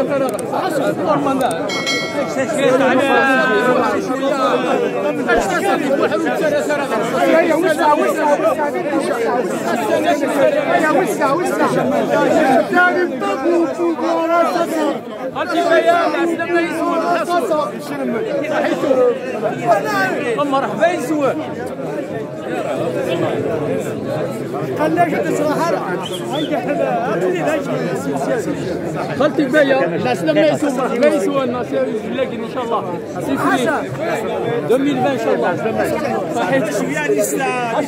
مرحبا يسوى خليك تسرح خلتي بيا الناس لما يسوى مرحبا يسوى الناس لكن ان شاء الله سيفري 2020 ان شاء الله صحيح شويه لسه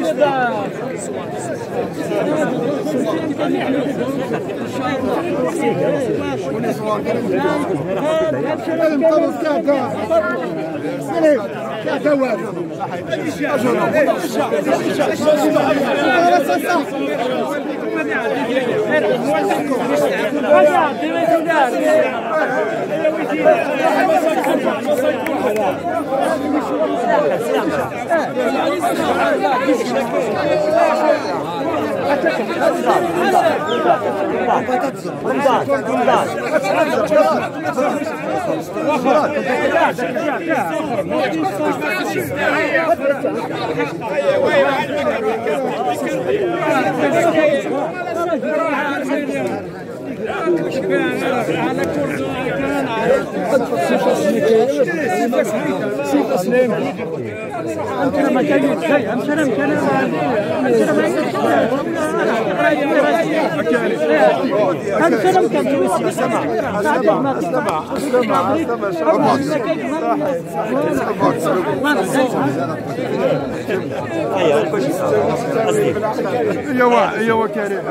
ايوا كريم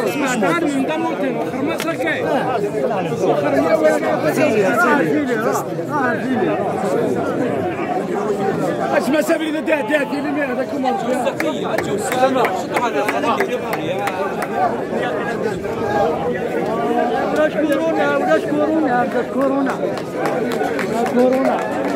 اسمع سابق اذا داتي لي هذاك ولا كورونا